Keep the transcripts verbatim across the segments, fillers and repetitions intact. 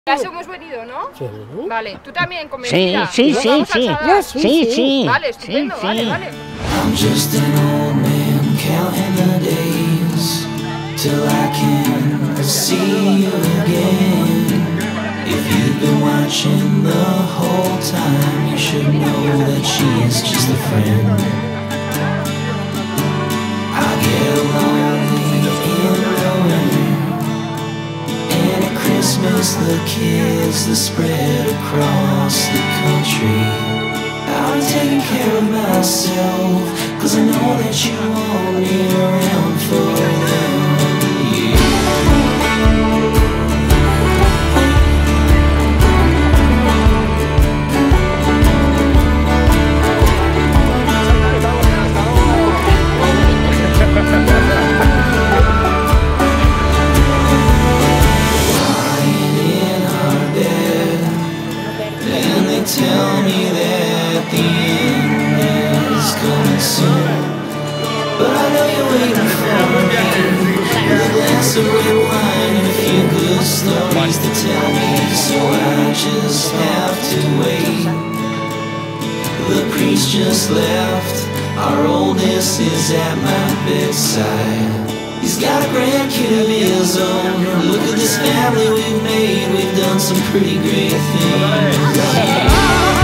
Ya hemos venido, ¿no? Sí. Vale, tú también convencida. Sí, sí, Vamos sí, al sí. Sadar. Sí, sí. Vale, estupendo, Sí, vale, sí. vale. I'm just an old man counting the days till I can see you again. If you've been watching the whole time, you should know that she is just a friend. I get lonely in the winter, and at Christmas the kids that spread across the country. I'm taking care of myself, cause I know that you want me around for them. Lying in our bed, and they tell me that the end is coming soon. But I know you're waiting for me, with a glass of red wine and a few good stories to tell me. So I just have to wait. The priest just left, our oldest is at my bedside. He's got a grandkid of his own. Look at this family we've made, we've done some pretty great things.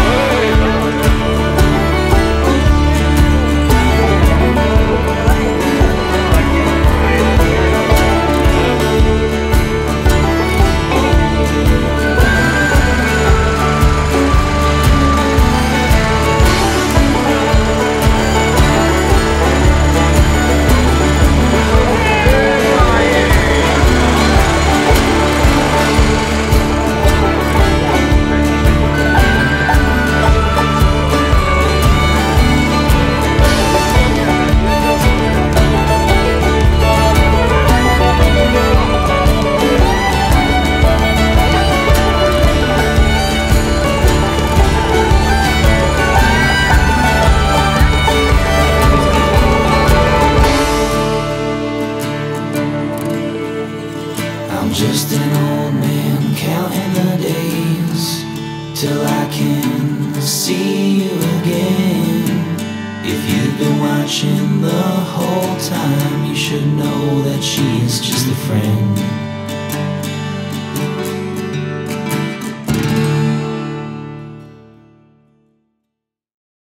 I'm just an old man counting the days till I can see you again. If you've been watching the whole time, you should know that she is just a friend.